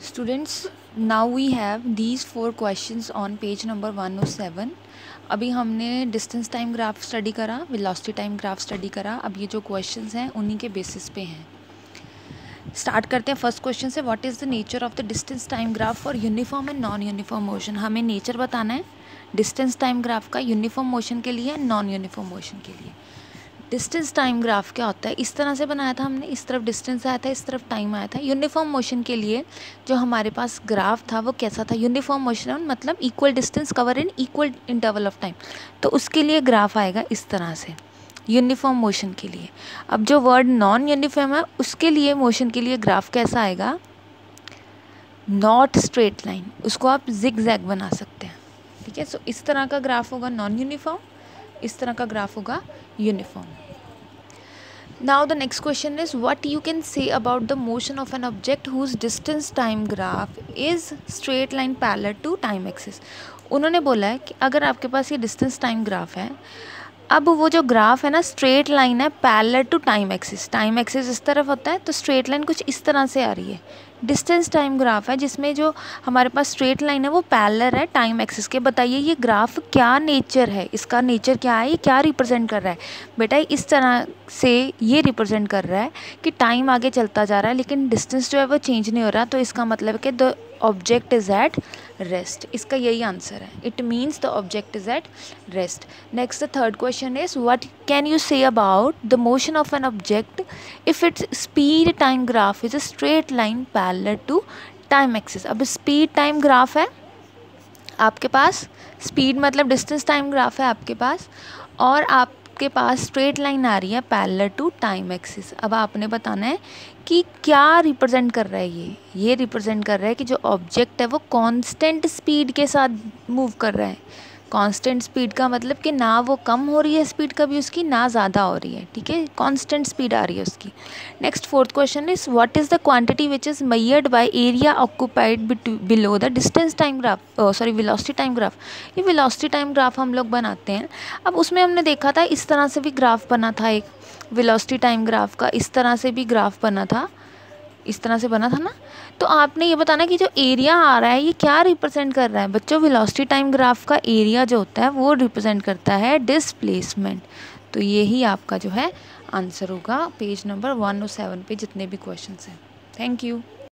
Students, now we have these 4 questions on page number 107. अभी हमने distance time graph study करा, velocity time graph study करा. अब ये जो क्वेश्चंस हैं उन्हीं के बेसिस पे हैं. स्टार्ट करते हैं फर्स्ट क्वेश्चन से. What is the nature of the distance time graph for uniform and non uniform motion. हमें नेचर बताना है डिस्टेंस टाइम ग्राफ का यूनिफॉर्म मोशन के लिए, नॉन यूनिफॉर्म मोशन के लिए. डिस्टेंस टाइम ग्राफ क्या होता है, इस तरह से बनाया था हमने, इस तरफ डिस्टेंस आया था, इस तरफ टाइम आया था. यूनिफॉर्म मोशन के लिए जो हमारे पास ग्राफ था वो कैसा था, यूनिफॉर्म मोशन मतलब equal distance cover in equal interval of time. तो उसके लिए ग्राफ आएगा इस तरह से यूनिफॉर्म मोशन के लिए. अब जो वर्ड नॉन यूनिफॉर्म है उसके लिए मोशन के लिए ग्राफ कैसा आएगा, नॉट स्ट्रेट लाइन. उसको आप जिग जैग बना सकते हैं. ठीक है, सो इस तरह का ग्राफ होगा नॉन यूनिफॉर्म, इस तरह का ग्राफ होगा uniform. Now the next question is what you can say about the motion of an object whose distance time graph is straight line parallel to time axis. उन्होंने बोला है कि अगर आपके पास ये डिस्टेंस टाइम ग्राफ है, अब वो जो ग्राफ है ना स्ट्रेट लाइन है parallel to time axis. Time axis इस तरफ होता है तो स्ट्रेट लाइन कुछ इस तरह से आ रही है. डिस्टेंस टाइम ग्राफ है जिसमें जो हमारे पास स्ट्रेट लाइन है वो पैरेलल है टाइम एक्सिस के. बताइए ये ग्राफ क्या नेचर है, इसका नेचर क्या है, ये क्या रिप्रेजेंट कर रहा है. बेटा इस तरह से ये रिप्रेजेंट कर रहा है कि टाइम आगे चलता जा रहा है लेकिन डिस्टेंस जो है वो चेंज नहीं हो रहा. तो इसका मतलब है कि the object is at rest. इसका यही आंसर है. It means the object is at rest. Next the third question is what can you say about the motion of an object if its speed time graph is a straight line parallel to time axis. अब speed time graph है आपके पास, speed मतलब distance time graph है आपके पास, और आपके पास straight line आ रही है पैरेलल टू टाइम एक्सिस. अब आपने बताना है कि क्या रिप्रेजेंट कर रहा है. ये रिप्रेजेंट कर रहा है कि जो ऑब्जेक्ट है वो कांस्टेंट स्पीड के साथ मूव कर रहा है. कांस्टेंट स्पीड का मतलब कि ना वो कम हो रही है स्पीड कभी उसकी, ना ज़्यादा हो रही है. ठीक है, कांस्टेंट स्पीड आ रही है उसकी. Next fourth question is what is the quantity which is measured by area occupied below the distance time graph, velocity time graph. ये वेलोसिटी टाइम ग्राफ हम लोग बनाते हैं. अब उसमें हमने देखा था इस तरह से भी ग्राफ बना था, एक वेलोसिटी टाइम ग्राफ का इस तरह से भी ग्राफ बना था, इस तरह से बना था ना. तो आपने ये बताना कि जो एरिया आ रहा है ये क्या रिप्रेजेंट कर रहा है. बच्चों वेलोसिटी टाइम ग्राफ का एरिया जो होता है वो रिप्रेजेंट करता है डिस्प्लेसमेंट. तो यही आपका जो है आंसर होगा पेज नंबर 107 पे जितने भी क्वेश्चंस हैं. Thank you.